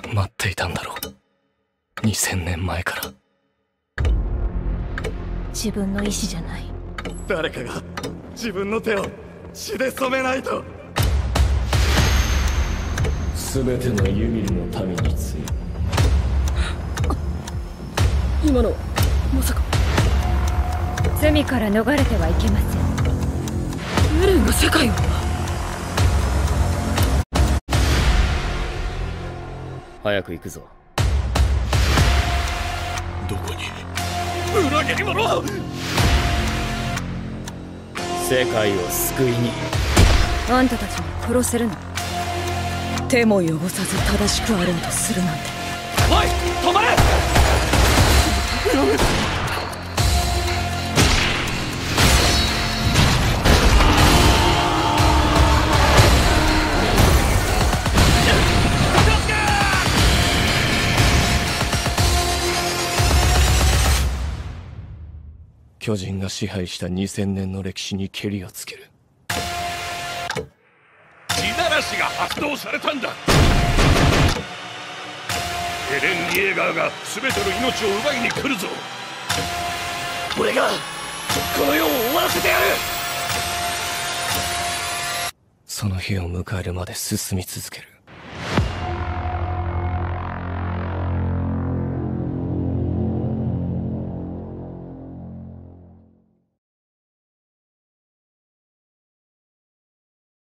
待っていたんだろう。2000年前から。 自分の意志じゃない。 誰かが自分の手を血で染めないと。 全てのユミルの民について。 今のまさか。 罪から逃れてはいけません。 エレンが世界を。 早く行くぞ。 どこに？裏切り者！ 世界を救いに。 あんたたちも殺せるの？ 手も汚さず正しくあろうとするなんて。 おい、止まれ！ 巨人が支配した2000年の歴史にケリをつける。 地ならしが発動されたんだ。エレン・イェーガーが全ての命を奪いに来るぞ。 俺がこの世を終わらせてやる。 その日を迎えるまで進み続ける。